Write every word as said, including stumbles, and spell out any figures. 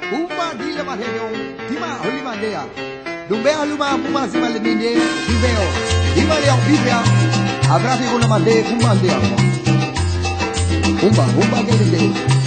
Umba di la ma theo di ma holi ma le ya lumbe aluma puma si ma le minde di veo di ma le bi ya abra fi ko na ma le puma le ya umba umba ke le